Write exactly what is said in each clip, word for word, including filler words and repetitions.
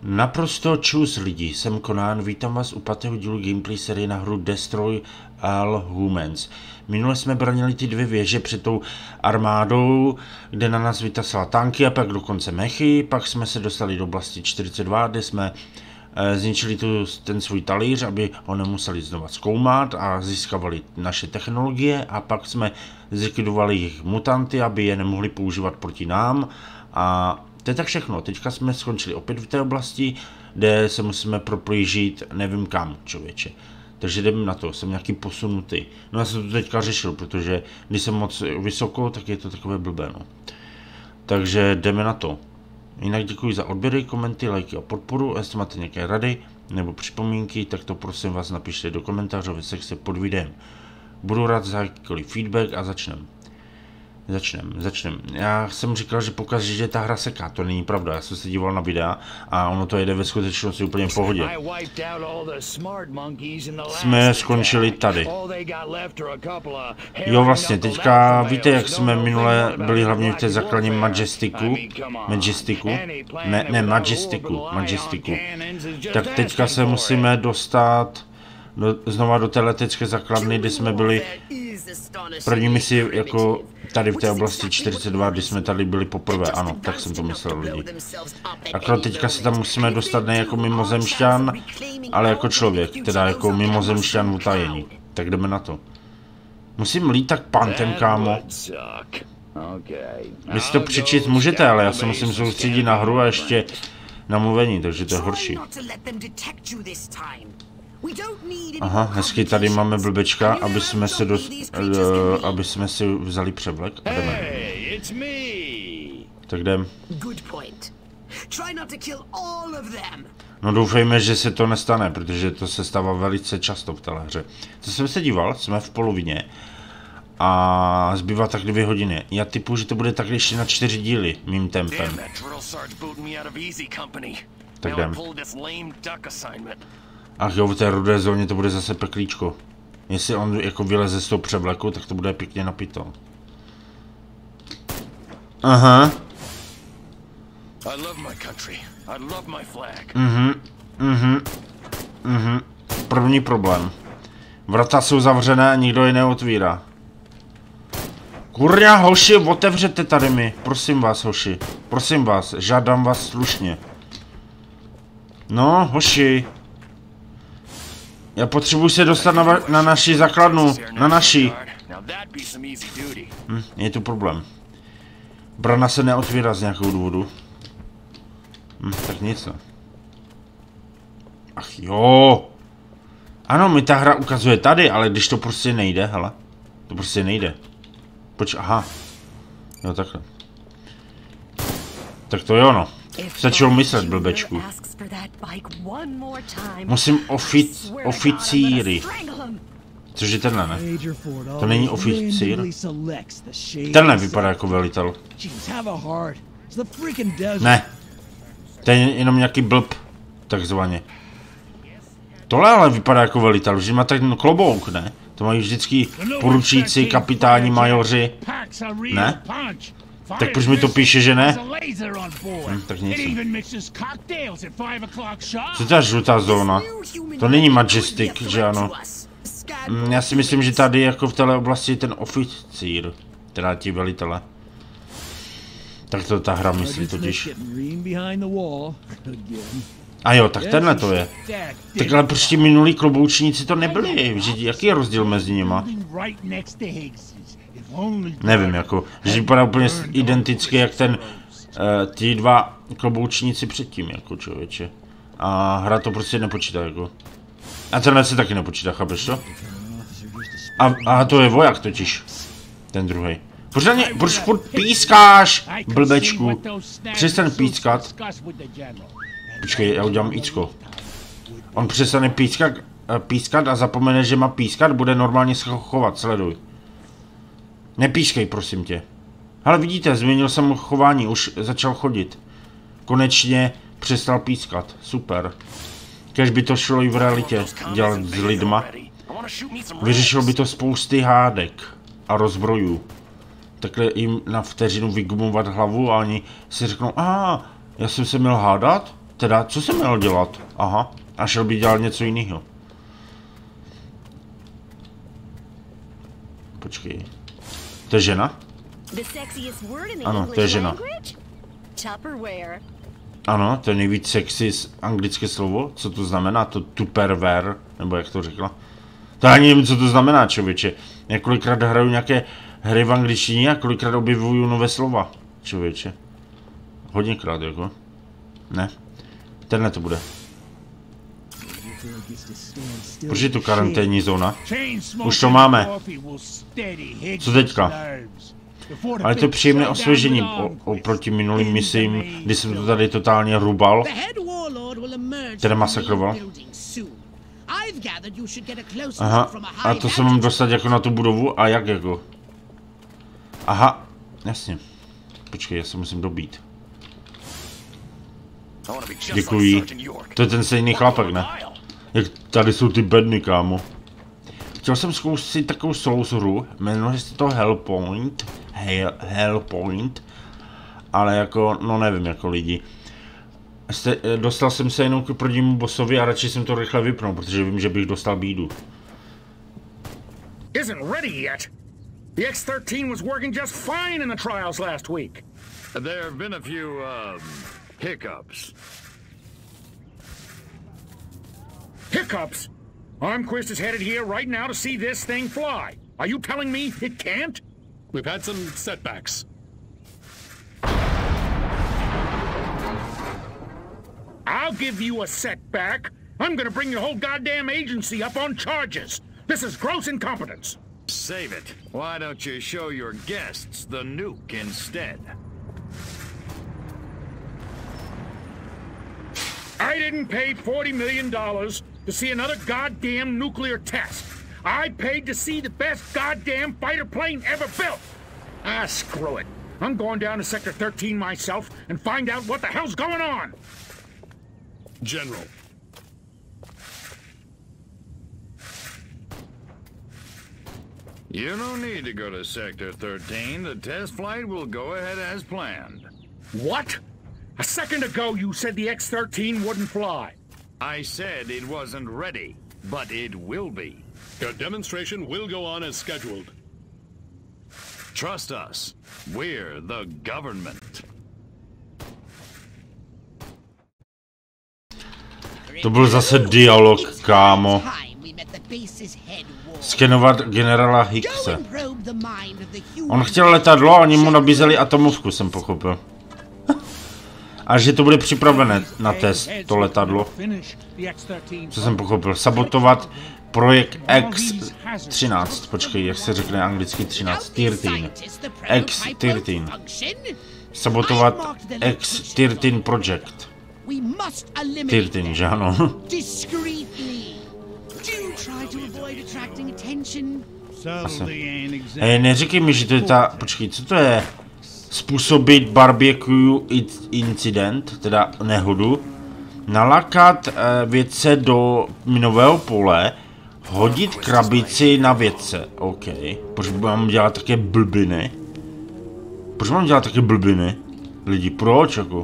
Naprosto čus lidi, jsem Konán, vítám vás u pátého dílu gameplay série na hru Destroy All Humans. Minule jsme branili ty dvě věže před tou armádou, kde na nás vytasila tanky a pak dokonce mechy, pak jsme se dostali do oblasti čtyřicet dva, kde jsme e, zničili tu, ten svůj talíř, aby ho nemuseli znova zkoumat a získavali naše technologie a pak jsme zlikvidovali jejich mutanty, aby je nemohli používat proti nám a to je tak všechno. Teďka jsme skončili opět v té oblasti, kde se musíme proplížit nevím kam, člověče. Takže jdeme na to, jsem nějaký posunutý. No já jsem to teďka řešil, protože když jsem moc vysoko, tak je to takové blbé, no. Takže jdeme na to. Jinak děkuji za odběry, komenty, lajky a podporu. Jestli máte nějaké rady nebo připomínky, tak to prosím vás napište do komentářové sekce pod videem. Budu rád za jakýkoliv feedback a začneme. Začnem, začnem. Já jsem říkal, že pokaždé, že ta hra seká, to není pravda, já jsem se díval na videa a ono to jede ve skutečnosti úplně v pohodě. Jsme skončili tady. Jo vlastně, teďka víte, jak jsme minule byli hlavně v té základní Majestiku, Majestiku, ne, ne, Majestiku, Majestiku. Tak teďka se musíme dostat do, znova do té letecké základny, kde jsme byli první misi jako tady v té oblasti čtyřicet dva, kdy jsme tady byli poprvé, ano, tak jsem to myslel lidi. Akorát teďka se tam musíme dostat ne jako mimozemšťan, ale jako člověk, teda jako mimozemšťan v utajení. Tak jdeme na to. Musím lítat pantem, kámo. Vy si to přečíst můžete, ale já se musím soustředit na hru a ještě na mluvení, takže to je horší. Aha, hezky tady máme blbečka, aby jsme si dost, uh, aby jsme si vzali převlek a jdeme. Tak jdem. No doufejme, že se to nestane, protože to se stává velice často v téhle hře. Co jsem se díval, jsme v polovině a zbývá tak dvě hodiny. Já typu, že to bude tak ještě na čtyři díly mým tempem. Tak jdem. Ach jo, v té rudé zóně to bude zase peklíčko. Jestli on jako vyleze z toho převleku, tak to bude pěkně napito. Aha. Mhm, mhm, mhm. První problém. Vrata jsou zavřené a nikdo je neotvírá. Kurňa, hoši, otevřete tady mi. Prosím vás, hoši. Prosím vás, žádám vás slušně. No, hoši. Já potřebuji se dostat na, na naši základnu, na naši. Hm, je tu problém. Brana se neotvírá z nějakého důvodu. Hm, tak nic ne. Ach jo. Ano, mi ta hra ukazuje tady, ale když to prostě nejde, hele. To prostě nejde. Poč, aha. Jo, takhle. Tak to jo, no. Stačilo myslet, blbečku. Musím ofic, oficíry. Což je tenhle, ne? To není oficír. Tenhle vypadá jako velitel. Ne. To je jenom nějaký blb, takzvaně. Tohle ale vypadá jako velitel, že má tak klobouk, ne? To mají vždycky poručíci, kapitáni, majoři. Ne? Tak proč mi to píše, že ne? Hm, tak nic. Co to je žlutá zóna? To není Majestic, že ano? Hm, já si myslím, že tady jako v téhle oblasti je ten oficír. Teda ti velitele. Tak to ta hra myslí totiž. A jo, tak tenhle to je. Tak ale prostě minulí kloboučníci to nebyli. Jaký je rozdíl mezi nima? Nevím, jako, že vypadá úplně identicky jak ten, uh, ty dva kloboučníci předtím, jako člověče. A hra to prostě nepočítá, jako. A tenhle se taky nepočítá, chápeš to? A, a to je voják totiž, ten druhý. Pořádně, proč furt pískáš, blbečku? Přestaň pískat. Počkej, já udělám íčko. On přestane pískat, pískat a zapomene, že má pískat, bude normálně se chovat, sleduj. Nepískej, prosím tě. Ale vidíte, změnil jsem chování, už začal chodit. Konečně přestal pískat, super. Kéž by to šlo i v realitě dělat s lidma. Vyřešilo by to spousty hádek a rozbrojů. Takhle jim na vteřinu vygumovat hlavu a oni si řeknou, a já jsem se měl hádat? Teda, co jsem měl dělat? Aha, a šel by dělat něco jiného. Počkej. To je žena? Ano, to je žena. Ano, to je nejvíc sexy anglické slovo. Co to znamená? To tupperware, nebo jak to řekla? To ani nevím, co to znamená, člověče. Já kolikrát hraju nějaké hry v angličtině a kolikrát objevuju nové slova, člověče. Hodněkrát, jako. Ne. Tenhle to bude. Proč je tu karanténní zóna? Už to máme. Co teďka? Ale to je příjemné osvěžení oproti minulým misím, kdy jsem to tady totálně rubal. Teda masakroval. Aha, a to se mám dostat jako na tu budovu a jak jako? Aha, jasně. Počkej, já se musím dobít. Děkuji. To je ten stejný chlapek, ne? Jak tady jsou ty bedny, kámo. Chtěl jsem zkusit takovou Souls hru, jmenuje se to Hellpoint. Hell, Hellpoint. Ale jako, no nevím, jako lidi. Jste, dostal jsem se jenom k prvnímu bossovi a radši jsem to rychle vypnul, protože vím, že bych dostal bídu. Isn't ready yet. The X thirteen was working just fine in the trials last week. There have been a few, um, hiccups. Hiccups? Armquist is headed here right now to see this thing fly. Are you telling me it can't? We've had some setbacks. I'll give you a setback. I'm gonna bring your whole goddamn agency up on charges. This is gross incompetence. Save it. Why don't you show your guests the nuke instead? I didn't pay forty million dollars to see another goddamn nuclear test. I paid to see the best goddamn fighter plane ever built. Ah, screw it. I'm going down to Sector thirteen myself and find out what the hell's going on. General. You don't need to go to Sector thirteen. The test flight will go ahead as planned. What? A second ago you said the X thirteen wouldn't fly. I said it wasn't ready, but it will be. Your demonstration will go on as scheduled. Trust us. We're the government. To byl zase dialog, kámo. Skenovat generála Hickse. On chtěl letadlo a oni mu nabízeli atomovku, jsem pochopil. A že to bude připravené na test, to letadlo. Co jsem pochopil? Sabotovat projekt X třináct. Počkej, jak se řekne anglicky třináct? třináct. X třináct. Sabotovat X třináct project. třináct, že ano? Asi. Hej, neříkej mi, že to je ta... Počkej, co to je? Způsobit barbecue incident, teda nehodu. Nalakat eh, vědce do minového pole. Hodit krabici na vědce. OK. Proč mám dělat také blbiny? Proč mám dělat také blbiny? Lidi, proč jako?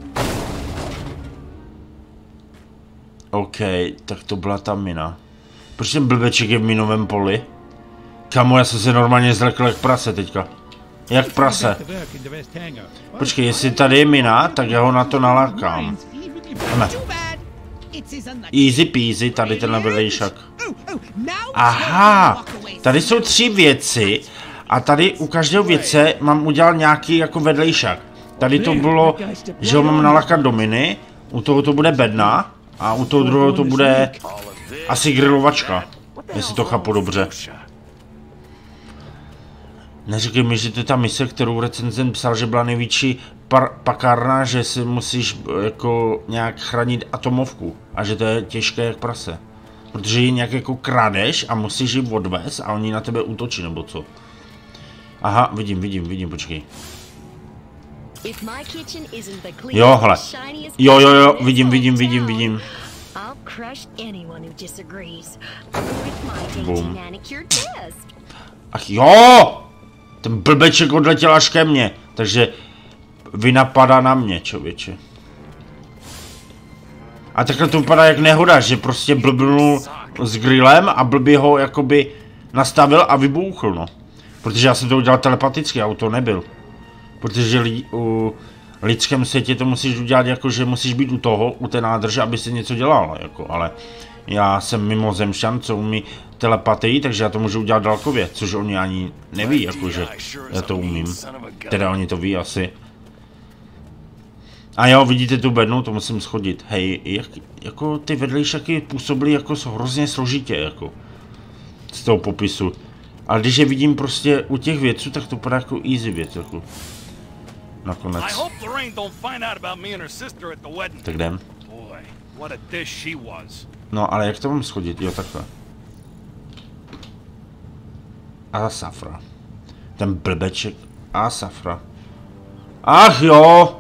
OK, tak to byla ta mina. Proč ten blbeček je v minovém poli? Kamo, já jsem se normálně zlekl jak prase teďka. Jak prase. Počkej, jestli tady je mina, tak já ho na to nalákám. Ne. Easy peasy, tady tenhle vedlejšak. Aha, tady jsou tři věci a tady u každého věce mám udělat nějaký jako vedlejšak. Tady to bylo, že ho mám nalákat do miny, u toho to bude bedna a u toho druhého to bude asi grilovačka, jestli to chápu dobře. Neříkej mi, že to je ta mise, kterou recenzent psal, že byla největší pakárna, že si musíš jako nějak chránit atomovku a že to je těžké jak prase. Protože ji nějak jako kradeš a musíš ji odvést a oni na tebe útočí, nebo co? Aha, vidím, vidím, vidím, počkej. Jo, hele. Jo, jo, jo, vidím, vidím, vidím, vidím. Bum. Ach jo! Ten blbeček odletěl až ke mně, takže vina padá na mě, člověče. A takhle to vypadá jak nehoda, že prostě blbnul s grillem a blbě ho jakoby nastavil a vybouchl, no. Protože já jsem to udělal telepaticky, a to nebyl. Protože li, u lidském světě to musíš udělat jako, že musíš být u toho, u té nádrže, aby si něco dělal, jako, ale já jsem mimozemšťan, co umí telepatii, takže já to můžu udělat dálkově, což oni ani neví, jakože já to umím. Teda oni to ví asi. A jo, vidíte tu bednu, to musím schodit. Hej, jak, jako ty vedlejšaky působily jako hrozně složitě, jako. Z toho popisu. Ale když je vidím prostě u těch věců, tak to padá jako easy věc, jako. Nakonec. Tak jdem. No, ale jak to mám schodit? Jo, takhle. A safra. Ten blbeček. A safra. Ach jo!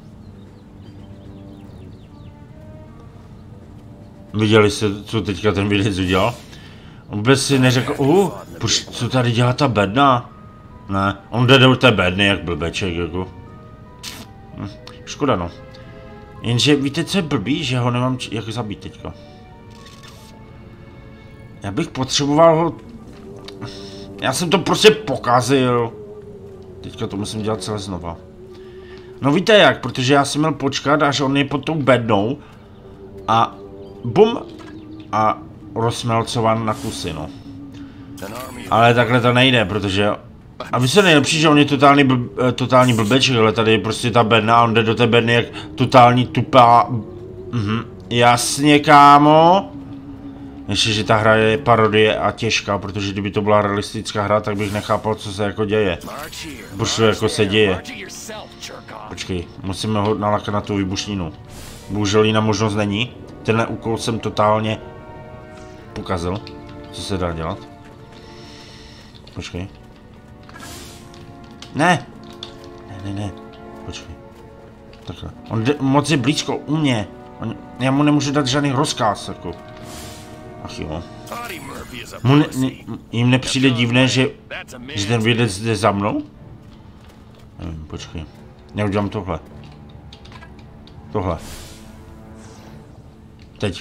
Viděli jste, co teďka ten videc udělal? On vůbec si neřekl, uh, proč, co tady dělá ta bedna? Ne, on jde do té bedny jak blbeček, jako. Hm, škoda, no. Jenže víte, co je blbý, že ho nemám či, jak zabít teďka. Já bych potřeboval ho... Já jsem to prostě pokazil. Teďka to musím dělat celé znova. No víte jak, protože já jsem měl počkat, až on je pod tou bednou. A... Bum! A rozmelcovan na kusy, no. Ale takhle to nejde, protože... A vy se nejlepší, že on je totální, bl... totální blbeček, ale tady je prostě ta bedna a on jde do té bedny jak totální tupá... Mhm. Jasně, kámo. Ještě, že ta hra je parodie a těžká, protože kdyby to byla realistická hra, tak bych nechápal, co se jako děje. Proč to jako se děje. Počkej, musíme ho nalakat na tu výbušninu. Bohužel jiná možnost není. Tenhle úkol jsem totálně pokazil. Co se dá dělat? Počkej. Ne! Ne, ne, ne. Počkej. Takhle. On jde moc je blízko u mě. On, já mu nemůžu dát žádný rozkaz, jako. Ach jo. Mu ne, ne, jim nepřijde divné, že, že ten vědec jde za mnou? Nevím, počkej. Já udělám tohle. Tohle. Teď.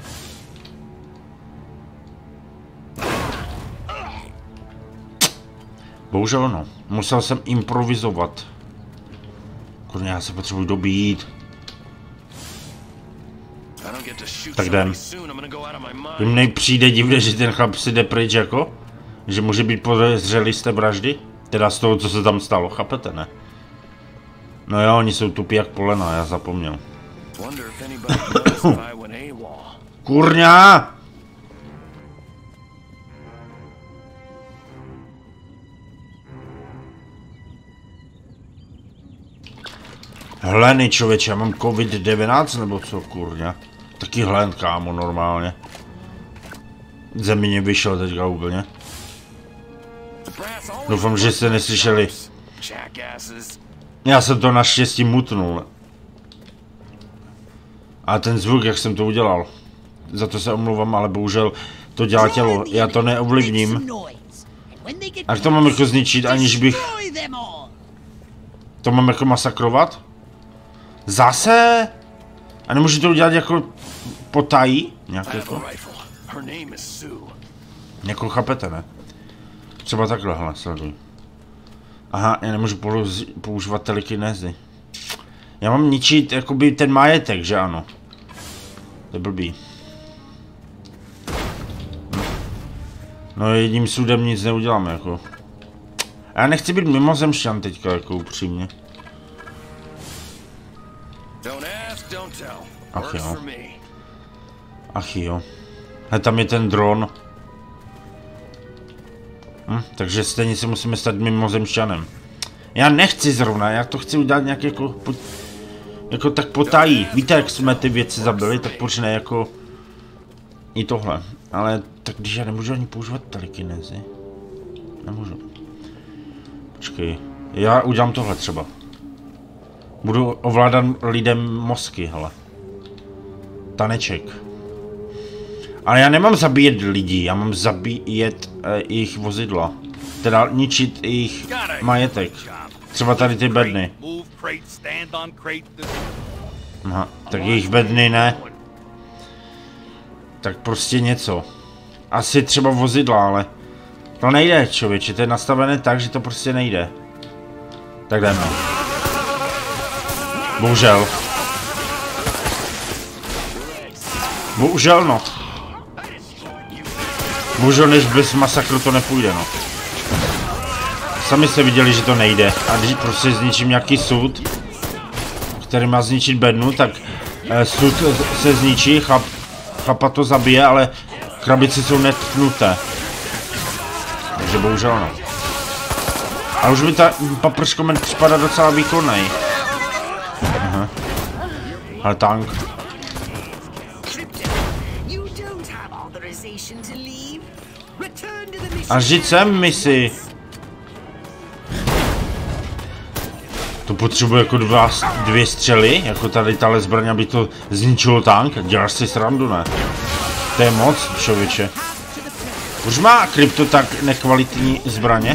Bohužel no. Musel jsem improvizovat. Kurně, já se potřebuji dobít. Tak jdem. Jim nejpřijde divné, že ten chlap si jde pryč jako? Že může být podezřelý z té vraždy? Teda z toho, co se tam stalo, chápete, ne? No jo, oni jsou tupí jak polena, já zapomněl. Kurňa! Hleny, člověče, já mám covid devatenáct nebo co, kurňa? Taky hlen, kámo, normálně. Ze mě vyšel teďka úplně. Doufám, že jste neslyšeli. Já jsem to naštěstí mutnul. A ten zvuk, jak jsem to udělal. Za to se omlouvám, ale bohužel to dělá tělo. Já to neovlivním. A jak to mám jako zničit, aniž bych... To mám jako masakrovat? Zase? A nemůžu to udělat jako potají? Nějak jako? Jako chápete, ne? Třeba takhle, hele, sleduj. Aha, já nemůžu používat telekinézy. Já mám ničit jakoby ten majetek, že ano? To je blbý. No jedním sudem nic neuděláme, jako. A já nechci být mimozemšťan teďka, jako upřímně. Ach jo. Ach jo. He, tam je ten dron. Hm, takže stejně si musíme stát mimozemšťanem. Já nechci zrovna, já to chci udělat nějak jako... Po, jako tak potají. Víte, jak jsme ty věci zabili, tak proč ne jako... I tohle. Ale tak když já nemůžu ani používat telekinézy. Nemůžu. Počkej. Já udělám tohle třeba. Budu ovládat lidem mozky, hele. Taneček. Ale já nemám zabíjet lidi, já mám zabíjet eh, jejich vozidla. Teda ničit jejich majetek. Třeba tady ty bedny. Aha, tak jejich bedny ne. Tak prostě něco. Asi třeba vozidla, ale to nejde, člověče, to je nastavené tak, že to prostě nejde. Tak jdeme. Bohužel. Bohužel, no. Bohužel, než bez masakru to nepůjde, no. Sami jste viděli, že to nejde. A když prostě zničím nějaký sud, který má zničit bednu, tak eh, sud se zničí, chlap, chlapa to zabije, ale krabice jsou netknuté. Takže bohužel, no. A už mi ta paprškomen připadá docela výkonný. Aha. Ale tank. A žít sem misi. To potřebuje jako dva, dvě střely, jako tady tahle zbraň, aby to zničilo tank. Děláš si srandu, ne? To je moc, člověče. Už má krypto tak nekvalitní zbraně?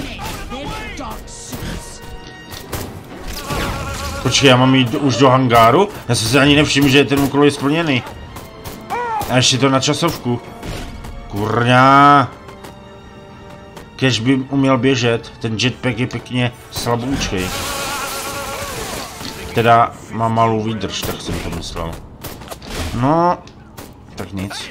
Počkej, já mám jít už do hangáru? Já jsem si ani nevšiml, že ten úkol je splněný. A ještě to na časovku. Kurňa. Kež by uměl běžet, ten jetpack je pěkně slaboučkej. Teda má malou výdrž, tak jsem to myslel. No, tak nic.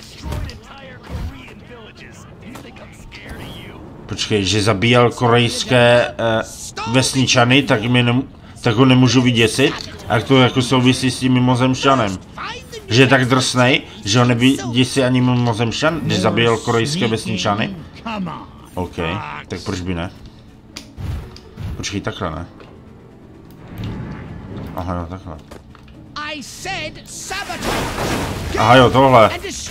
Počkej, že zabíjel korejské eh, vesničany, tak, ne, tak ho nemůžu vyděsit? A jak to jako souvisí s tím mimozemšťanem? Že je tak drsnej, že ho nevyděsí ani mimozemšťan, když zabíjel korejské vesničany? OK, tak proč by ne? Počkej, takhle ne? Aha, no takhle. Aha jo, tohle.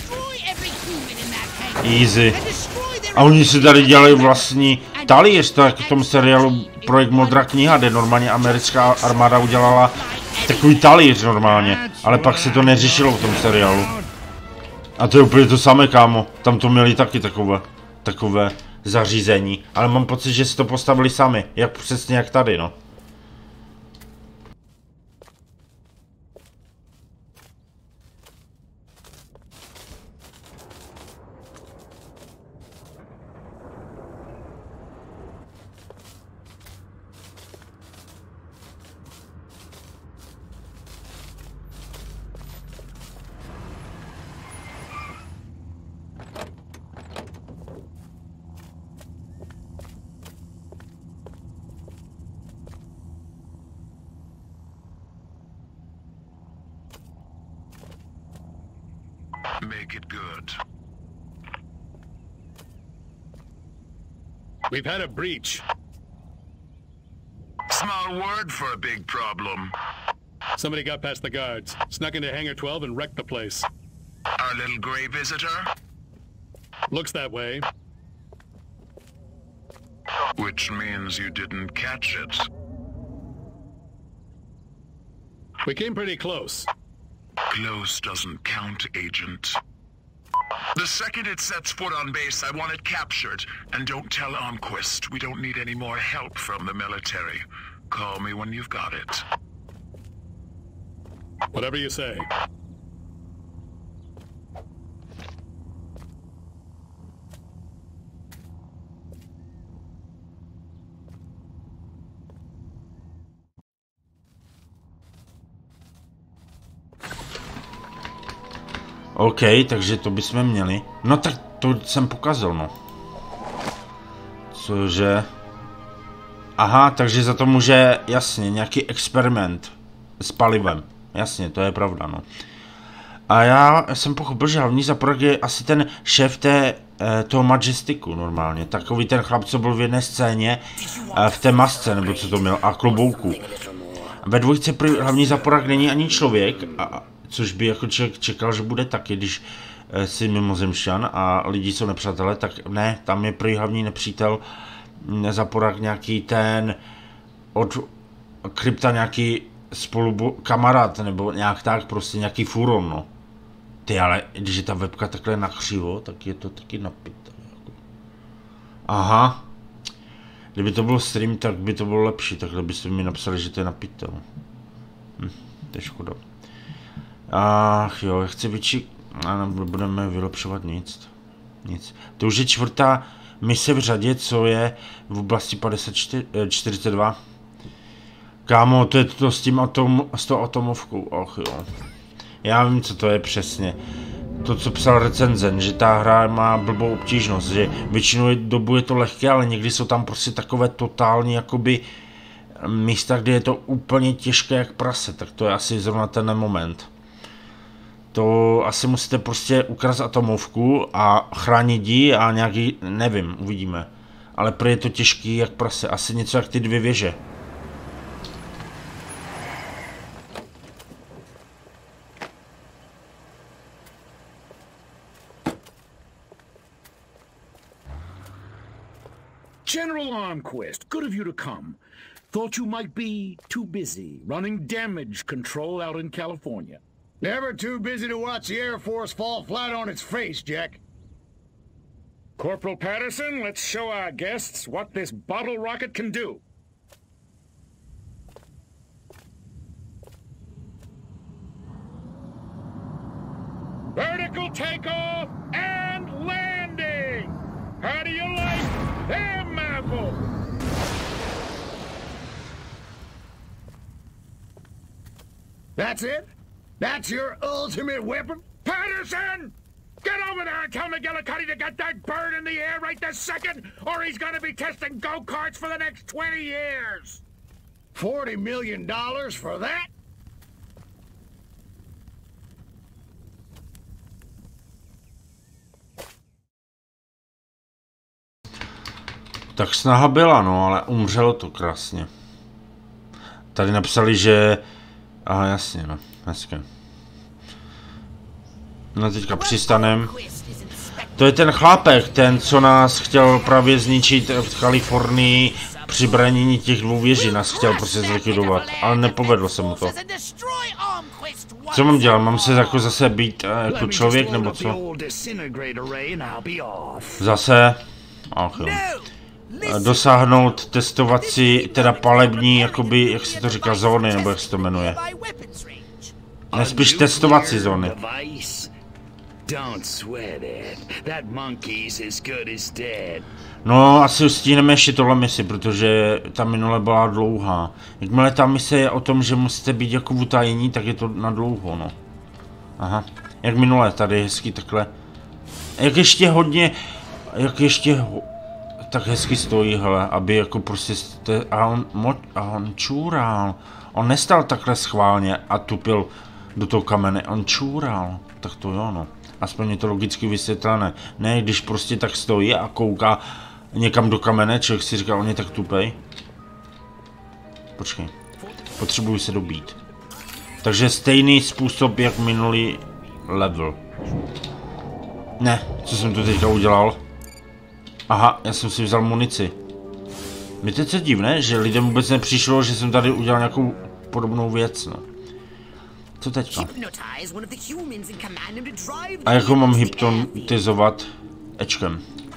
Easy. A oni si tady dělají vlastní talíř, to jak v tom seriálu Projekt Modrá kniha, kde normálně americká armáda udělala takový talíř normálně, ale pak se to neřešilo v tom seriálu. A to je úplně to samé, kámo, tam to měli taky takové, takové zařízení, ale mám pocit, že si to postavili sami, jak přesně jak tady, no. Make it good. We've had a breach. Small word for a big problem. Somebody got past the guards, snuck into Hangar twelve and wrecked the place. Our little gray visitor? Looks that way. Which means you didn't catch it. We came pretty close. Close doesn't count, Agent. The second it sets foot on base, I want it captured. And don't tell Armquist. We don't need any more help from the military. Call me when you've got it. Whatever you say. OK, takže to bychom měli. No tak to jsem pokazil, no. Cože? Aha, takže za to může, jasně, nějaký experiment s palivem. Jasně, to je pravda, no. A já jsem pochopil, že hlavní zaporák je asi ten šéf té, eh, toho Majestiku normálně. Takový ten chlap, co byl v jedné scéně, eh, v té masce, nebo co to měl, a klobouku. Ve dvojce hlavní zaporák není ani člověk, a, což by jako člověk čekal, že bude taky, když eh, si mimozemšťan a lidi jsou nepřátelé, tak ne, tam je prý hlavní nepřítel zaporák nějaký ten od krypta nějaký spolu kamarád, nebo nějak tak, prostě nějaký furon, no. Ty, ale když je ta webka takhle nakřivo, tak je to taky napité. Aha. Kdyby to byl stream, tak by to bylo lepší, takhle byste mi napsali, že to je napité. Hm, to je škoda. Ach jo, já chci větší A nebudeme vylepšovat nic. Nic. To už je čtvrtá mise v řadě, co je v oblasti padesát čtyři, čtyřicet dva. Kámo, to je to s tím atom, s tou atomovkou. Och jo. Já vím, co to je přesně. To, co psal recenzent, že ta hra má blbou obtížnost, že většinou dobu je to lehké, ale někdy jsou tam prostě takové totální jakoby místa, kde je to úplně těžké jak prase, tak to je asi zrovna ten moment. To asi musíte prostě ukrást atomovku a chránit ji a nějaký, nevím, uvidíme. Ale prý je to těžký jak prase, asi něco jak ty dvě věže. General Armquist, good of you to come. Thought you might be too busy running damage control out in California. Never too busy to watch the Air Force fall flat on its face, Jack. Corporal Patterson, let's show our guests what this bottle rocket can do. Vertical takeoff and landing! How do you like them apples? That's it? That's your ultimate weapon? Patterson! Get over there and tell McGillicuddy to get that bird in the air right this second, or he's gonna be testing go-karts for the next twenty years! Forty million dollars for that? Tak snaha byla, no, ale umřelo to krásně. Tady napsali, že... Aha, jasně, no, hezké. No teďka přistanem. To je ten chlápek, ten, co nás chtěl právě zničit v Kalifornii při branění těch dvou věží, nás chtěl prostě zlikvidovat, ale nepovedlo se mu to. Co mám dělat? Mám se jako zase být jako člověk, nebo co? Zase? Ach jo. Dosáhnout testovací, teda palební, jakoby, jak se to říká, zóny, nebo jak se to jmenuje. Ne, spíš testovací zóny. No, asi stíneme ještě tohle misi, protože ta minule byla dlouhá. Jakmile ta mise je o tom, že musíte být jako v utajení, tak je to na dlouho, no. Aha, jak minule, tady je hezky takhle. Jak ještě hodně, jak ještě ho... tak hezky stojí, hele, aby jako prostě jste, a on, mo, a on čůral, on nestal takhle schválně a tupil do toho kamene, on čůral, tak to jo, no, aspoň je to logicky vysvětlené, ne, když prostě tak stojí a kouká někam do kamene, člověk si říká, on je tak tupej, počkej, potřebuji se dobít, takže stejný způsob, jak minulý level, ne, co jsem tu teďka udělal? Aha, já jsem si vzal munici. Víte, co je divné, že lidem vůbec nepřišlo, že jsem tady udělal nějakou podobnou věc, no. Co teďka? A jako mám hypnotizovat Ečkem?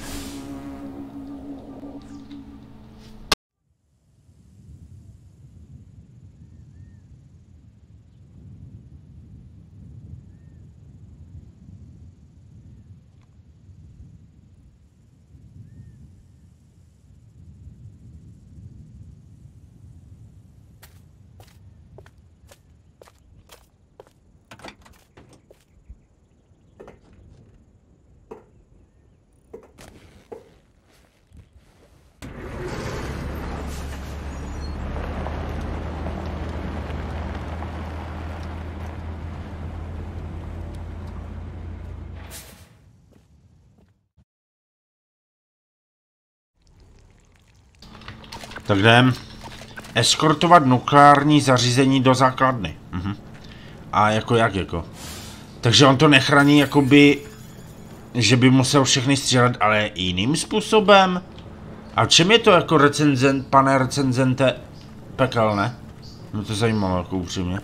Tak jdem. Eskortovat nukleární zařízení do základny. Mhm. A jako jak jako? Takže on to nechrání jakoby, že by musel všechny střílet, ale jiným způsobem? A čem je to jako recenzent, pane recenzente, pekelné? Mě to zajímalo jako upřímně.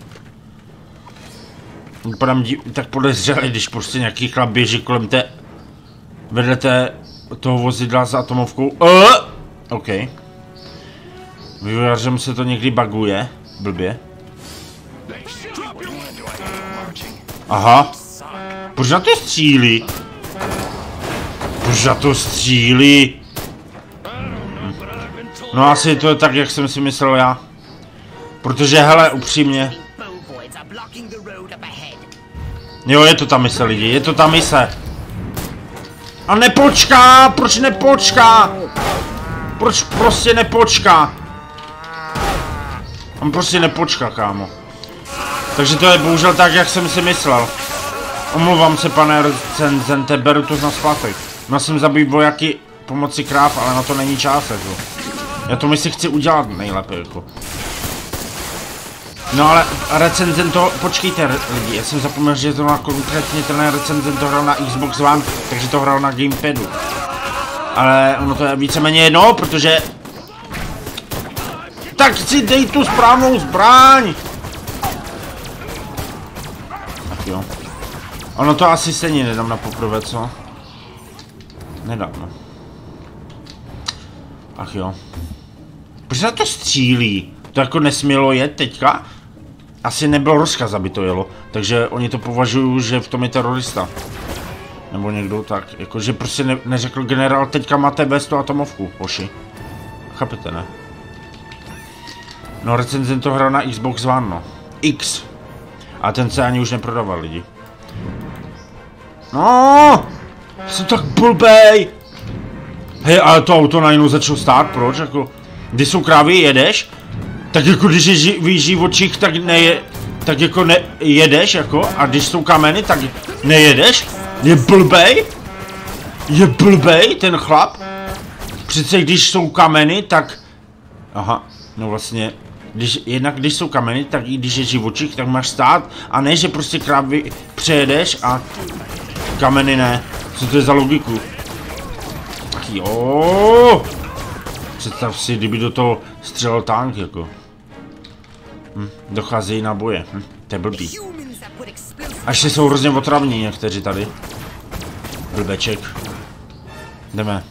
Vypadám tak podezřelý, když prostě nějaký chlap běží kolem té, vedle té, toho vozidla s atomovkou. Uh! OK. Vývojářem se to někdy buguje, blbě. Aha. Proč na to střílí? Proč na to střílí? Hm. No asi to je tak, jak jsem si myslel já. Protože hele, upřímně. Jo, je to ta mise lidi, je to ta mise. A nepočká, proč nepočká? Proč prostě nepočká? On prostě nepočká, kámo. Takže to je bohužel tak, jak jsem si myslel. Omlouvám se, pane recenzente, beru to na zpátek. Měl jsem zabít vojáky pomocí kráv, ale na to není čas, jako. Já to misi chci udělat nejlépe, jako. No ale recenzent to, počkejte lidi, já jsem zapomněl, že to na konkrétně ten recenzent to hrál na Xbox One, takže to hrál na Gamepadu. Ale ono to je víceméně jedno, protože... Tak si dej tu správnou zbraň! Tak jo. Ono to asi stejně nedám na poprvé, co? Nedám, no. Ach jo. Proč na to střílí? To jako nesmělo jet teďka? Asi nebyl rozkaz, aby to jelo. Takže oni to považují, že v tom je terorista. Nebo někdo tak. Jakože prostě ne, neřekl generál, teďka máte vést tu atomovku, hoši. Chápete, ne? No recenzent to hrál na Xbox One, no. X. A ten se ani už neprodával, lidi. No, jsem tak blbej. Hej, ale to auto najednou začalo stát, proč? Jako, když jsou krávy, jedeš? Tak jako když je živý živočich, tak neje, tak jako nejedeš, jako? A když jsou kameny, tak nejedeš? Je blbej? Je blbej ten chlap? Přece když jsou kameny, tak... Aha, no vlastně... Když, jednak když jsou kameny, tak i když je živočich, tak máš stát. A ne, že prostě krávy přejedeš a... Kameny ne. Co to je za logiku? Jo. Představ si, kdyby do toho střelil tank, jako. Hm, docházejí na boje. Hm, to je blbý. Až se jsou hrozně otravní někteří tady. Blbeček. Jdeme.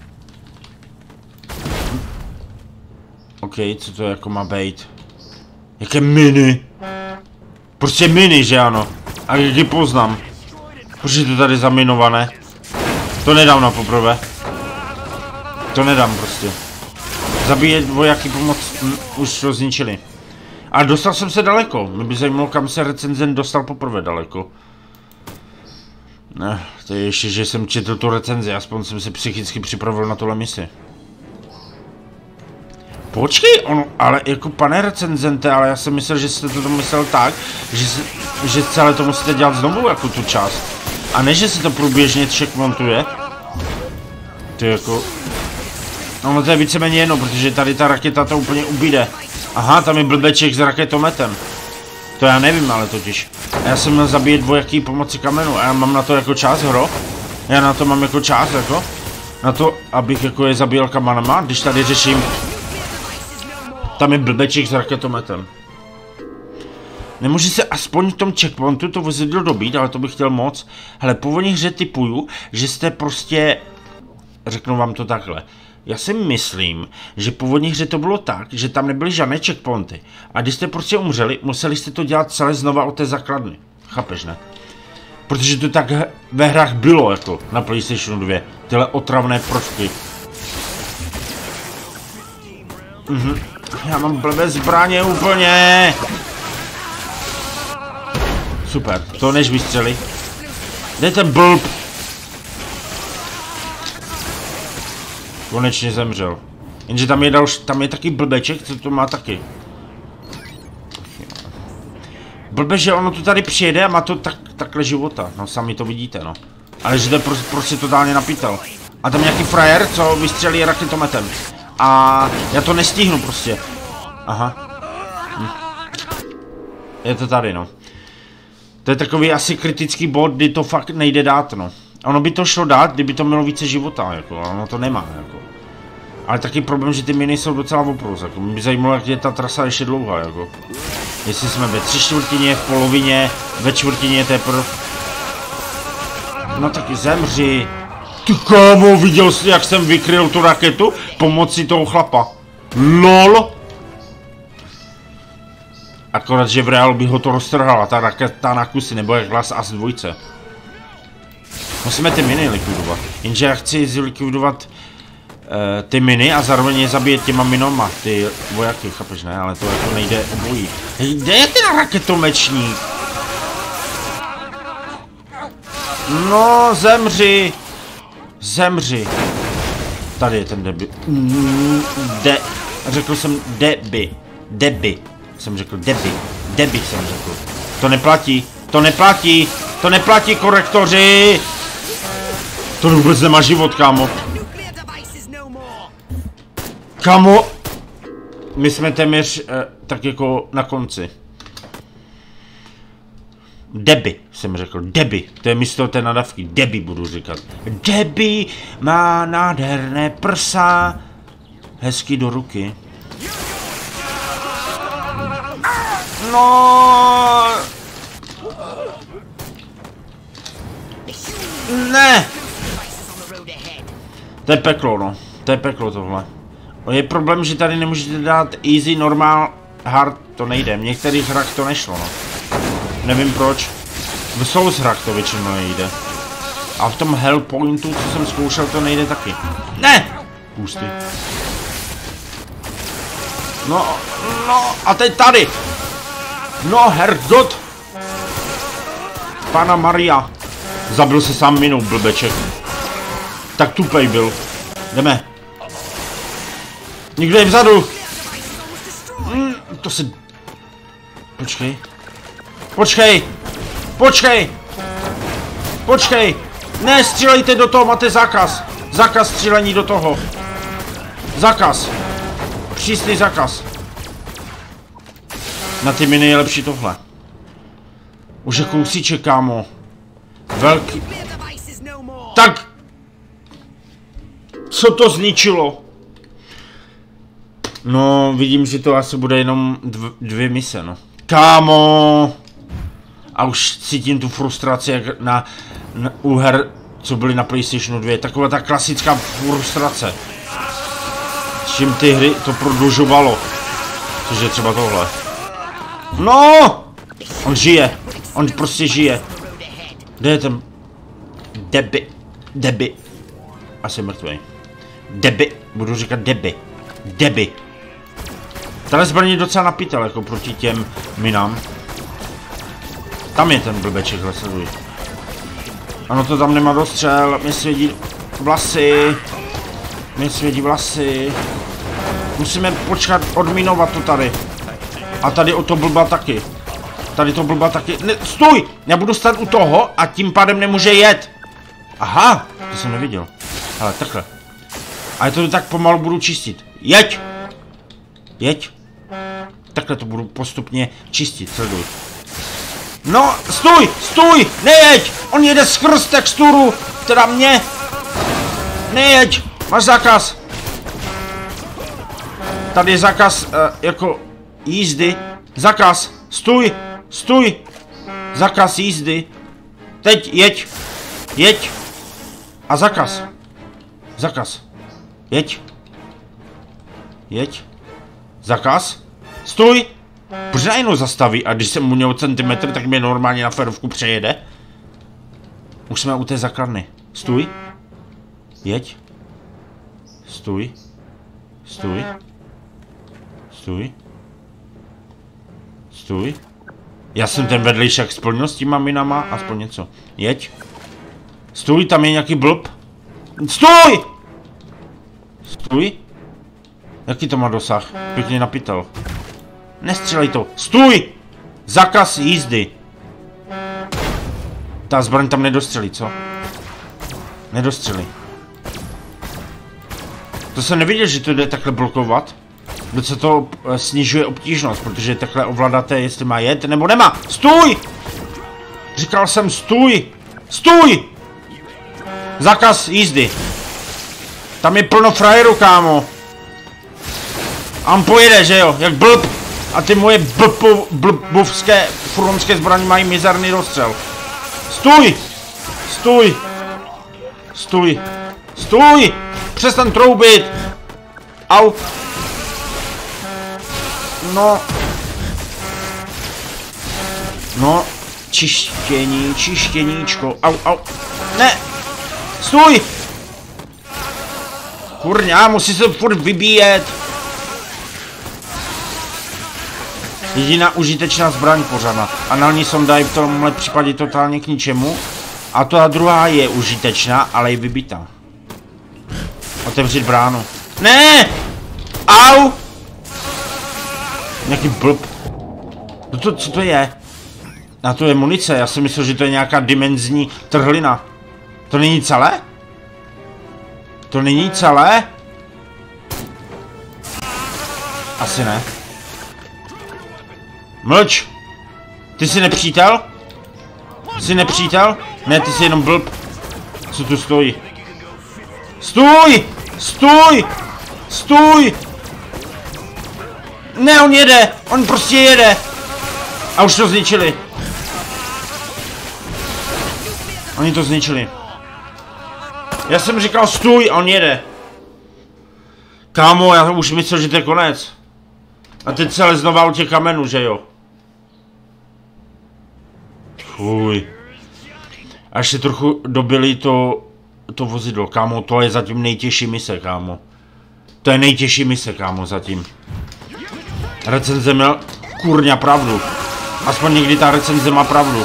Hm. OK, co to jako má být? Jaké mini? Prostě mini, že ano? A jak je poznám? Proč je to tady zaminované? To nedám na poprvé. To nedám prostě. Zabíjet vojáky pomoc, hm, už to zničili. A dostal jsem se daleko. Mě by zajímalo, kam se recenzent dostal poprvé daleko. Ne, to je ještě, že jsem četl tu recenzi, aspoň jsem se psychicky připravil na tohle misi. Počkej, ono, ale jako pane recenzente, ale já jsem myslel, že jste to myslel tak, že, se, že celé to musíte dělat znovu, jako tu část. A ne, že se to průběžně checkmontuje. To je jako... No to je víceméně jedno, protože tady ta raketa to úplně ubíde. Aha, tam je blbeček s raketometem. To já nevím, ale totiž. A já jsem měl zabíjet vojáky pomocí kamenu a já mám na to jako čas, hro. Já na to mám jako čas, jako. Na to, abych jako je zabíjel kamanama, když tady řeším... Tam je blbeček s raketometem. Nemůže se aspoň v tom checkpointu to vozidlo dobít, ale to bych chtěl moc. Hele, původně hře typuju, že jste prostě... Řeknu vám to takhle. Já si myslím, že původně hře to bylo tak, že tam nebyly žádné checkpointy. A když jste prostě umřeli, museli jste to dělat celé znova od té základny. Chápeš, ne? Protože to tak ve hrách bylo, jako na PlayStation dva. Tyhle otravné prvky. Mhm. Já mám blbé zbraně úplně. Super, to než vystřeli. Kde ten blb? Konečně zemřel. Jenže tam je další, tam je taky blbeček, co to má taky. Blbe, že ono tu tady přijede a má to tak, takhle života. No sami to vidíte, no. Ale že to je prostě, prostě totálně napítel. A tam nějaký frajer, co vystřelí raketometem. A já to nestihnu prostě. Aha. Hm. Je to tady, no. To je takový asi kritický bod, kdy to fakt nejde dát, no. Ono by to šlo dát, kdyby to mělo více života, jako, ono to nemá, jako. Ale taky problém, že ty miny jsou docela oprus, jako. Mě by zajímalo, jak je ta trasa ještě dlouhá, jako. Jestli jsme ve tři čtvrtině, v polovině, ve čtvrtině teprve. No taky zemři. Ty kámo, viděl jsi, jak jsem vykryl tu raketu pomocí toho chlapa. LOL. Akorát, že v reálu by ho to roztrhala, ta raketa na kusy, nebo jak hlas as dvojce. Musíme ty miny likvidovat. Jenže já chci zlikvidovat uh, ty miny a zároveň je zabíjet těma minoma, ty vojáky, chápeš, ne? Ale to jako nejde obojí. Hej, kde je ten raketomečník? No, zemři! Zemři! Tady je ten debi. De... Řekl jsem debi. Debi. Jsem řekl debi. Debi jsem řekl. To neplatí. To neplatí. To neplatí, korektoři! To vůbec nemá život, kámo. Kámo! My jsme téměř eh, tak jako na konci. Debi, jsem řekl, Debi, to je místo té nadávky, Debi budu říkat. Debi má nádherné prsa, hezky do ruky. No. Ne. To je peklo, no, to je peklo tohle. Je problém, že tady nemůžete dát easy, normal, hard, to nejde, v některých hrách to nešlo, no. Nevím proč. V Souls hrách to většinou nejde. A v tom Hellpointu, co jsem zkoušel, to nejde taky. Ne! Pustý. No, no, a teď tady! No, hergot! Pana Maria. Zabil se sám minou, blbeček. Tak tupej byl. Jdeme. Nikdo je vzadu. Mm, to se... Počkej. Počkej! Počkej! Počkej! Ne, střílejte do toho, máte zákaz! Zákaz střílení do toho! Zákaz! Přísný zákaz! Na ty miny je lepší tohle. Už je kousíček, kámo. Velký... Tak! Co to zničilo? No, vidím, že to asi bude jenom dv dvě mise, no. Kámo! A už cítím tu frustraci jak na, na u her, co byly na PlayStationu dva. Taková ta klasická frustrace. S čím ty hry to prodlužovalo. Což je třeba tohle. No! On žije. On prostě žije. Kde je ten... Debi. Debi. Asi mrtvej. Debi. Budu říkat Debi. Debi. Tahle zbraň je docela napítel, jako proti těm minám. Tam je ten blbeček, sleduj. Ano, to tam nemá dostřel, mě svědí vlasy. Mě svědí vlasy. Musíme počkat, odminovat to tady. A tady o to blba taky. Tady to blba taky. Ne, stůj! Já budu stát u toho a tím pádem nemůže jet. Aha, to jsem neviděl. Ale takhle. A já to tak pomalu budu čistit. Jeď! Jeď! Takhle to budu postupně čistit, sleduj. No, stůj, stůj, nejeď, on jede skrz texturu, teda mě. Nejeď, máš zákaz. Tady je zákaz, uh, jako jízdy, zákaz, stůj, stůj, zákaz jízdy. Teď jeď, jeď a zákaz, zákaz, jeď, jeď, zákaz, stůj. Proč najednou zastaví a když jsem mu měl centimetr, tak mě normálně na ferovku přejede? Už jsme u té základny. Stůj. Jeď. Stůj. Stůj. Stůj. Stůj. Já jsem ten vedlejšek splnil s těma minama, aspoň něco. Jeď. Stůj, tam je nějaký blb. Stůj! Stůj. Jaký to má dosah? Pěkně napítel. Nestřílej to. Stůj! Zákaz jízdy. Ta zbraň tam nedostřelí, co? Nedostřelí. To jsem neviděl, že to jde takhle blokovat. Docela to snižuje obtížnost, protože takhle ovládáte, jestli má jet nebo nemá. Stůj! Říkal jsem stůj! Stůj! Zákaz jízdy. Tam je plno frajerů, kámo. A on pojede, že jo? Jak blb. A ty moje blbu, blbovské furmonské zbraně mají mizerný rozstřel. Stůj! Stůj! Stůj! Stůj! Přestaň troubit! Au! No. No. Čištění, čištěníčko. Au, au. Ne! Stůj! Kurňa, musí se furt vybíjet. Jediná užitečná zbraň pořád. Analní sonda je v tomhle případě totálně k ničemu. A ta druhá je užitečná, ale je vybitá. Otevřít bránu. Ne! Au! Nějaký blb. No to, co to je? A to je munice, já si myslel, že to je nějaká dimenzní trhlina. To není celé? To není celé? Asi ne. Mlč! Ty jsi nepřítel? Jsi nepřítel? Ne, ty jsi jenom blb. Co tu stojí? Stůj! Stůj! Stůj! Ne, on jede! On prostě jede! A už to zničili. Oni to zničili. Já jsem říkal stůj a on jede. Kámo, já už myslel, že to je konec. A teď se znova u těch kamenů, že jo? Fuj. Až se trochu dobili to, to vozidlo, kámo, to je zatím nejtěžší mise, kámo. To je nejtěžší mise, kámo, zatím. Recenze měl kurňa pravdu. Aspoň někdy ta recenze má pravdu.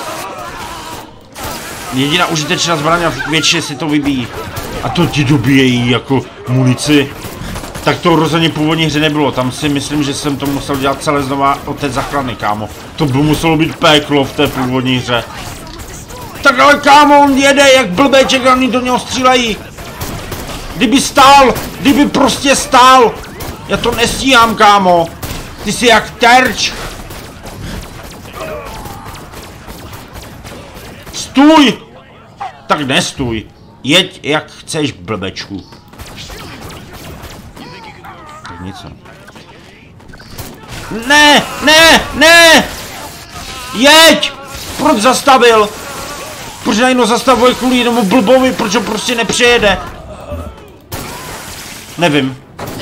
Jediná užitečná zbraň a většině si to vybíjí. A to ti dobíjejí jako munici. Tak to rozhodně původní hře nebylo. Tam si myslím, že jsem to musel dělat celé znova od té základny, kámo. To by muselo být peklo v té původní hře. Tak ale kámo, on jede jak blbeček a oni do něho střílejí. Kdyby stál, kdyby prostě stál. Já to nestíhám, kámo. Ty jsi jak terč. Stůj! Tak nestůj. Jeď jak chceš, blbečku. Tak něco. Ne, ne, ne! Jeď! Proč zastavil? Proč najednou zastavuje kvůli jednomu blbovi, proč ho prostě nepřejede? Nevím.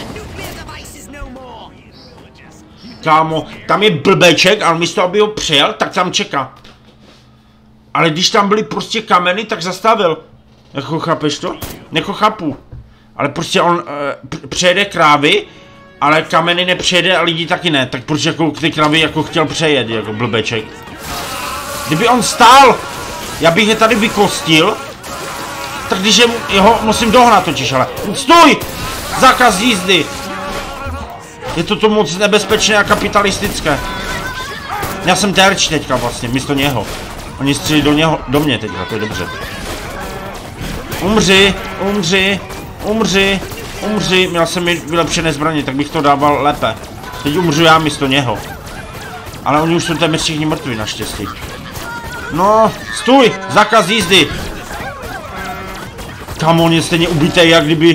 Kámo, tam je blbeček, ale místo, aby ho přejel, tak tam čeká. Ale když tam byly prostě kameny, tak zastavil. Jako chápeš to? Jako chápu. Ale prostě on uh, přejede krávy, ale kameny nepřejede a lidi taky ne. Tak proč jako ty krávy jako chtěl přejet, jako blbeček. Kdyby on stál, já bych je tady vykostil. Tak když je, jeho musím dohnat totiž, ale. Stůj! Zákaz jízdy! Je to to moc nebezpečné a kapitalistické. Já jsem terč teďka vlastně, místo něho. Oni střílí do něho, do mě teďka, to je dobře. Umři, umři, umři, umři. Měl jsem mi vylepšené zbraně, tak bych to dával lépe. Teď umřu já místo něho. Ale oni už jsou téměř všichni mrtví, naštěstí. No, stůj, zákaz jízdy. Kam on je stejně ubitý, jak kdyby...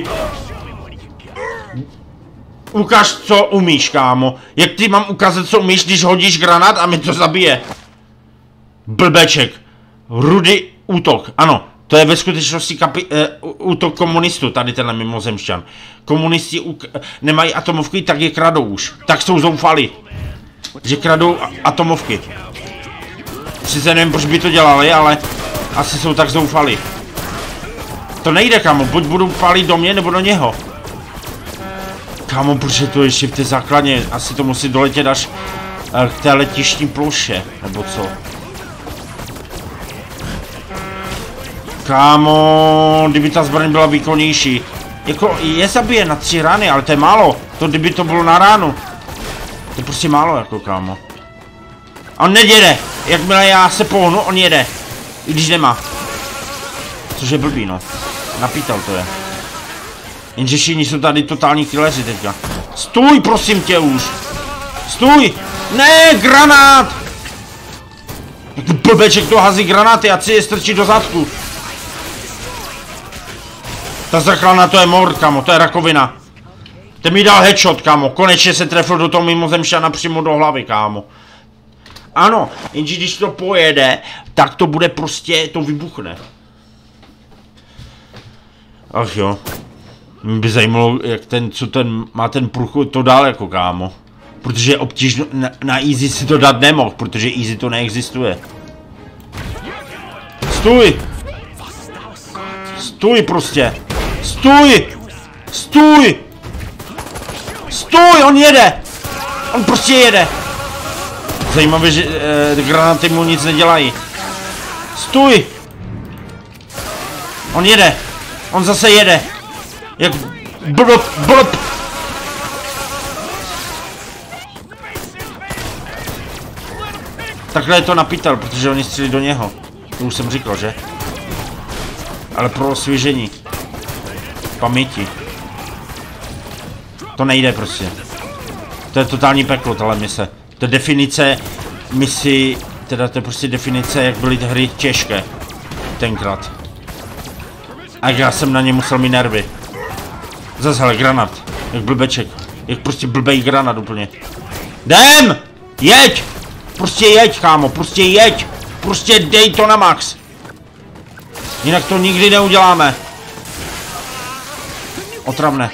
Ukaž, co umíš, kámo. Jak ty mám ukázat, co umíš, když hodíš granát a mi to zabije? Blbeček. Rudy útok. Ano, to je ve skutečnosti kapi eh, útok komunistů, tady tenhle mimozemšťan. Komunisti nemají atomovky, tak je kradou už. Tak jsou zoufali. Že kradou atomovky. Sice nevím, proč by to dělali, ale asi jsou tak zoufali. To nejde, kámo. Buď budu pálit do mě, nebo do něho. Kámo, proč je to ještě v té základně? Asi to musí doletět až uh, k té letištní ploše, nebo co? Kámo, kdyby ta zbraň byla výkonnější. Jako, je zabije na tři rány, ale to je málo. To kdyby to bylo na ránu. To je prostě málo, jako kámo. A on nejede. Jakmile já se pohnu, on jede. I když nemá. Což je blbý, no. Napítal to je. Jenže všichni jsou tady totální killeři teďka. Stůj, prosím tě už. Stůj. Ne, granát. Jak blbeček to hází granáty a chci je strčit do zadku. Ta zachrana, to je mord, kamo, to je rakovina. Ten mi dal headshot, kámo. Konečně se trefil do toho mimozemšťana přímo do hlavy, kámo. Ano, jenže když to pojede, tak to bude prostě, to vybuchne. Ach jo. Mě by zajímalo, jak ten, co ten, má ten průchod to dál jako, kámo. Protože obtížno, na, na easy si to dát nemohl, protože easy to neexistuje. Stůj! Stůj prostě! Stůj! Stůj! Stůj! On jede! On prostě jede! Zajímavé, že e, granáty mu nic nedělají. Stůj! On jede! On zase jede! Jak blb, blb! Takhle je to napítel, protože oni střílí do něho. To už jsem říkal, že? Ale pro osvěžení. Paměti. To nejde prostě. To je totální peklo, tahle mise. To je definice misi, teda to je prostě definice, jak byly ty hry těžké. Tenkrát. A já jsem na ně musel mít nervy. Zase hele, granát. Jak blbeček. Jak prostě blbej granát úplně. Jdem! Jeď! Prostě jeď, kámo, prostě jeď! Prostě dej to na max! Jinak to nikdy neuděláme. Otravné.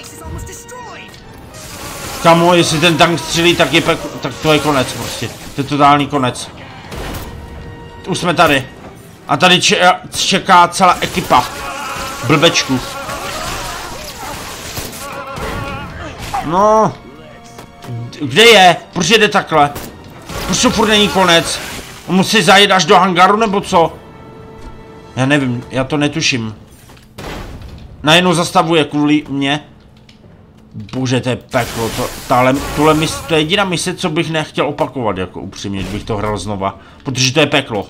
Kámo, jestli ten tank střílí, tak, je pek tak to je konec prostě. To je totální konec. Už jsme tady. A tady če čeká celá ekipa. Blbečku. No. Kde je? Proč jde takhle? Proč to furt není konec? On musí zajet až do hangaru nebo co? Já nevím, já to netuším. Najednou zastavuje kvůli mě. Bože, to je peklo, to, tahle, tuhle mise, to je jediná mise, co bych nechtěl opakovat, jako upřímně, bych to hrál znova. Protože to je peklo.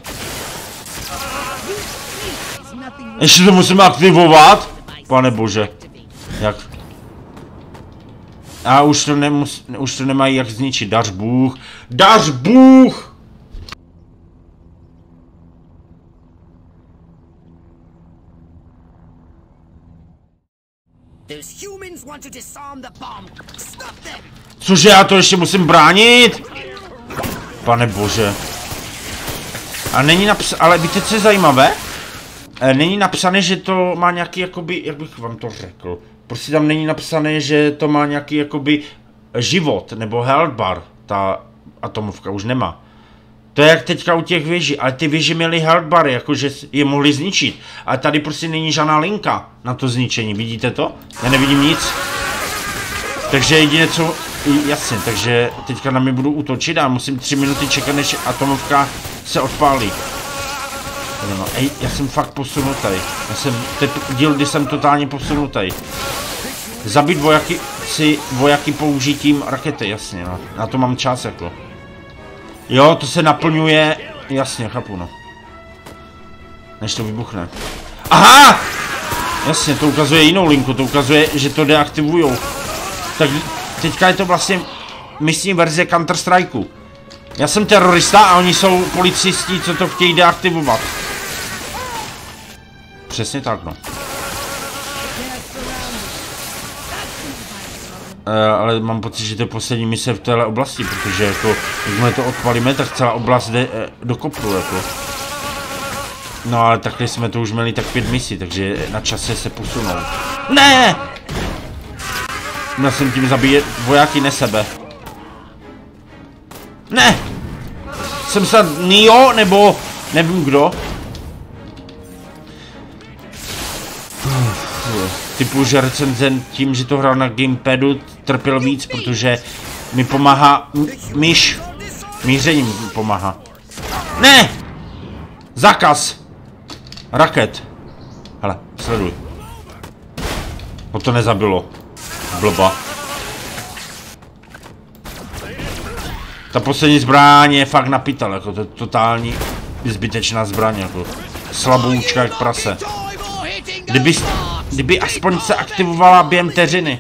Ještě to musíme aktivovat? Pane bože. Jak? A už to, nemus, už to nemají jak zničit, dař Bůh. Dař Bůh! Cože, já to ještě musím bránit? Pane bože. A není napsané, ale víte, co je zajímavé? E, není napsané, že to má nějaký, jakoby, jak bych vám to řekl? Prostě tam není napsané, že to má nějaký, jakoby, život, nebo health bar. Ta atomovka už nemá. To je jak teďka u těch věží, ale ty věži měly health bary, jakože je mohli zničit. Ale tady prostě není žádná linka na to zničení, vidíte to? Já nevidím nic. Takže jediné co, jasně, takže teďka na mě budu útočit a musím tři minuty čekat, než atomovka se odpálí. No, ej, já jsem fakt posunutý. Já jsem, teď díl, kdy jsem totálně posunutý. Zabít vojaky, si vojaky použitím rakety, jasně, no. Na to mám čas, jako. Jo, to se naplňuje, jasně, chápu, no. Než to vybuchne. Aha! Jasně, to ukazuje jinou linku, to ukazuje, že to deaktivujou. Tak teďka je to vlastně misní verze Counter Strikeu. Já jsem terorista a oni jsou policisti, co to chtějí deaktivovat. Přesně tak, no. E, ale mám pocit, že to je poslední mise v téhle oblasti, protože jako, jakmile to odpalíme, tak celá oblast jde e, do kopru, jako. No ale takhle jsme to už měli tak pět misí, takže na čase se posunou. Ne! Měl jsem tím zabíjet vojáky, ne sebe. Ne! Jsem snad Neo, nebo nevím kdo. Typu, že recenzent tím, že to hrál na gamepadu, trpěl víc, protože mi pomáhá myš. Mířením mi pomáhá. Ne! Zákaz! Raket. Hele, sleduj. Ho to nezabilo. Blba. Ta poslední zbraň je fakt napítal, jako to je totální zbytečná zbraň, jako slaboučka jak prase. Kdyby, kdyby aspoň se aktivovala během vteřiny.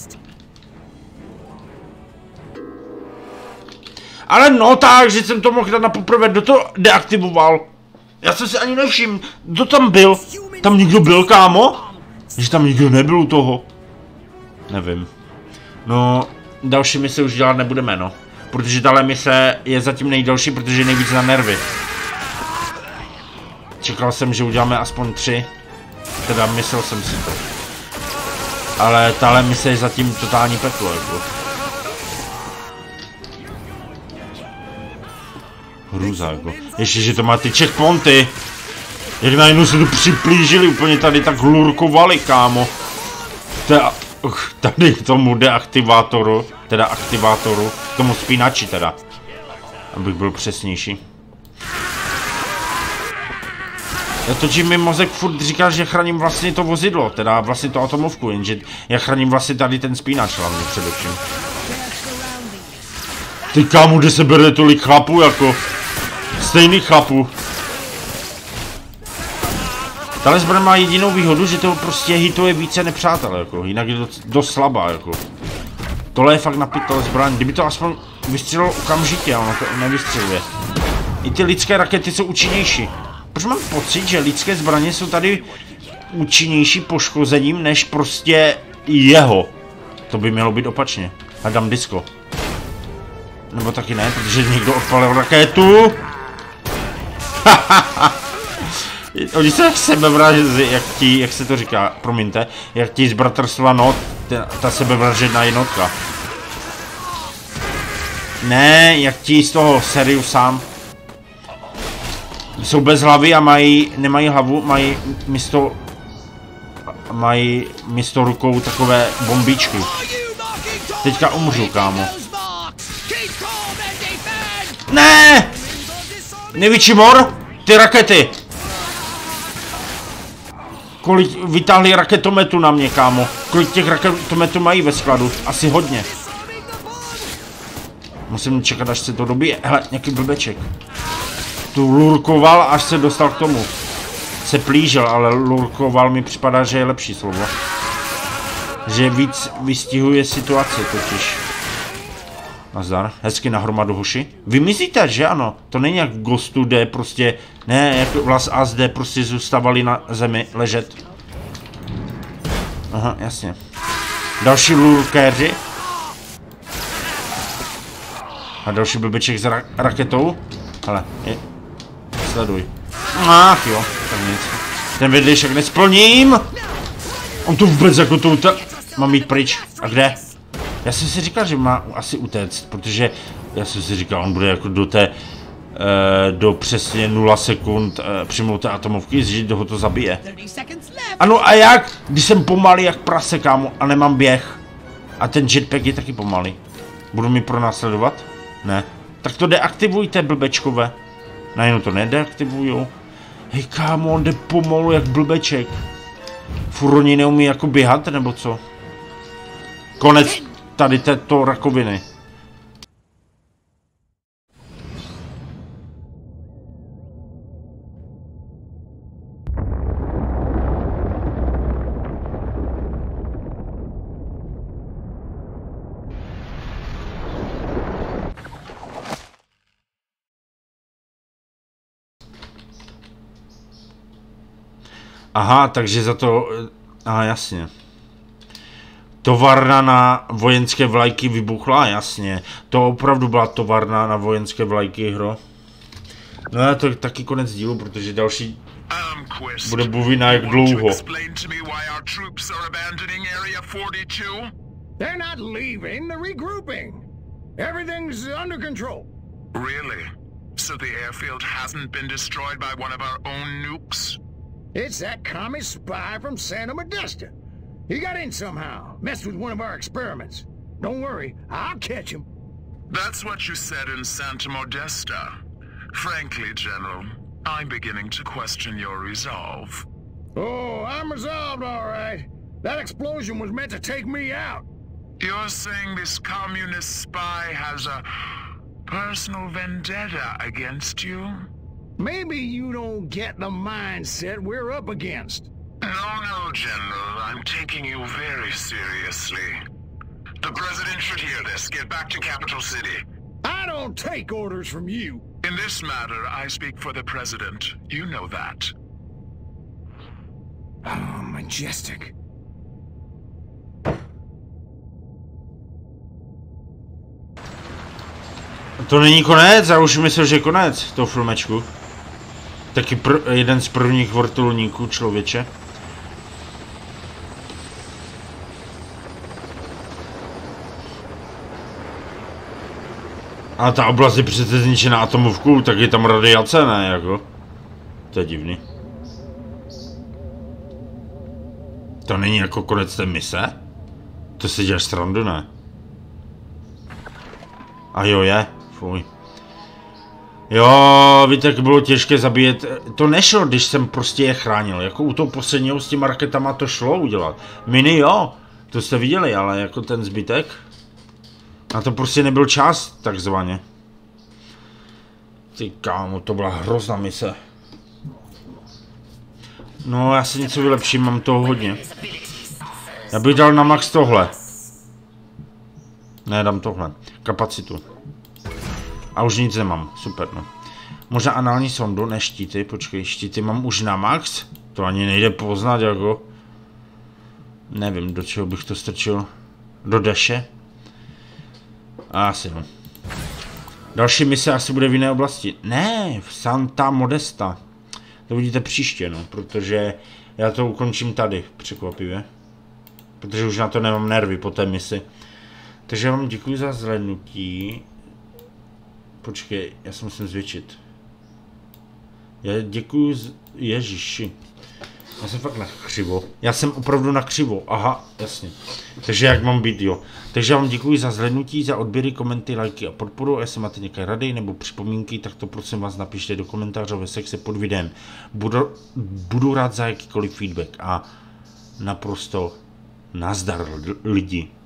Ale no tak, že jsem to mohl dát na poprvé, kdo to deaktivoval? Já jsem si ani nevšiml, kdo tam byl? Tam nikdo byl, kámo? Že tam nikdo nebyl u toho? Nevím. No, další mise už dělat nebudeme, no. Protože tahle mise je zatím nejdelší, protože je nejvíc na nervy. Čekal jsem, že uděláme aspoň tři. Teda myslel jsem si to. Ale tahle mise je zatím totální peklo, jako. Hrůza, jako. Ještě, že to má ty checkpointy. Jak najednou se tu připlížili, úplně tady tak lurkovali, kámo. Teda, tady k tomu deaktivátoru, teda aktivátoru, k tomu spínači teda. Abych byl přesnější. Já točím mi mozek furt říká, že chráním vlastně to vozidlo, teda vlastně to atomovku, jenže já chráním vlastně tady ten spínač hlavně především. Ty kámo, kde se bere tolik chlapů, jako stejných chlapů. Tahle zbraň má jedinou výhodu, že to prostě hituje více nepřátel, jako, jinak je to dost slabá, jako. Tohle je fakt na pytel zbraň, kdyby to aspoň vystřelilo okamžitě, ono to nevystřeluje. I ty lidské rakety jsou účinnější. Proč mám pocit, že lidské zbraně jsou tady účinnější poškozením, než prostě jeho. To by mělo být opačně. A dám disko. Nebo taky ne, protože někdo odpalil raketu. Oni se jak sebevražedí, jak ti, jak se to říká, promiňte, jak ti z bratrstva not, ta, ta sebevražedná jednotka. Ne, jak ti z toho Seriu sám. Jsou bez hlavy a mají, nemají hlavu, mají místo, mají místo rukou takové bombičky. Teďka umřu, kámo. Ne! Největší mor? Ty rakety! Kolik vytáhli raketometu na mě, kámo? Kolik těch raketometů mají ve skladu? Asi hodně. Musím čekat, až se to dobije. Hele, nějaký blbeček. Tu lurkoval, až se dostal k tomu. Se plížil, ale lurkoval mi připadá, že je lepší slovo. Že víc vystihuje situaci totiž. Nazdar, hezky na hromadu hoši. Vymizíte, že ano? To není jak v Ghostu, kde prostě, ne, jak Vlas a zde prostě zůstávali na zemi ležet. Aha, jasně. Další lurkéři. A další blbeček s ra raketou. Hele, je. Sleduj. Ach jo, tak nic. Ten vedlejšek nesplním. On tu vůbec jako tu, ta... mám jít pryč. A kde? Já jsem si říkal, že má asi utéct, protože já jsem si říkal, on bude jako do té, e, do přesně nula sekund e, přijmout té atomovky, že ho to zabije. Ano a jak? Když jsem pomalý jak prase, kámo, a nemám běh. A ten jetpack je taky pomalý. Budu mi pronásledovat? Ne. Tak to deaktivujte, blbečkové. Najednou to nedeaktivujou. Hej kámo, on jde pomalu jak blbeček. Furt oni neumí jako běhat, nebo co? Konec tady této rakoviny. Aha, takže za to... Aha, jasně. Továrna na vojenské vlajky vybuchla, jasně. To opravdu byla továrna na vojenské vlajky, hro. No a to je taky konec dílu, protože další bude buvina jak dlouho. They're not leaving, they're regrouping. Everything's under control. Really? So the airfield hasn't been destroyed by one of our own nukes? It's that commie spy from Santa Modesta. He got in somehow, messed with one of our experiments. Don't worry, I'll catch him. That's what you said in Santa Modesta. Frankly, General, I'm beginning to question your resolve. Oh, I'm resolved, all right. That explosion was meant to take me out. You're saying this communist spy has a personal vendetta against you? Maybe you don't get the mindset we're up against. No, no, General. I'm taking you very seriously. The President should hear this. Get back to Capital City. I don't take orders from you. In this matter, I speak for the President. You know that. Oh, Majestic. To není konec, já už myslel, že je konec toho filmečku. Taky pr jeden z prvních vrtulníků, člověče. A ta oblast je přece zničená atomovkou, tak je tam radiace, ne, jako? To je divný. To není jako konec té mise? To si děláš srandu, ne? A jo, je. Fuj. Jo, víte, jak bylo těžké zabíjet. To nešlo, když jsem prostě je chránil. Jako u toho posledního s těma raketama to šlo udělat. Mini jo, to jste viděli, ale jako ten zbytek. Na to prostě nebyl čas, takzvaně. Ty kámo, to byla hrozná mise. No, já si něco vylepším, mám toho hodně. Já bych dal na max tohle. Ne, dám tohle. Kapacitu. A už nic nemám, super, no. Možná anální sondu, ne štíty, počkej, štíty mám už na max? To ani nejde poznat, jako. Nevím, do čeho bych to strčil. Do deše? Asi no. Další mise asi bude v jiné oblasti. Ne, v Santa Modesta. To vidíte příště, no, protože já to ukončím tady, překvapivě. Protože už na to nemám nervy po té misi. Takže vám děkuji za zhlédnutí. Počkej, já se musím zvětšit. Já děkuji z... Ježiši. Já jsem fakt na křivo. Já jsem opravdu na křivo. Aha, jasně. Takže jak mám být, jo. Takže vám děkuji za zhlédnutí, za odběry, komenty, lajky a podporu. Jestli máte nějaké rady nebo připomínky, tak to prosím vás napište do komentářové sekce pod videem. Budu, budu rád za jakýkoliv feedback a naprosto nazdar lidi.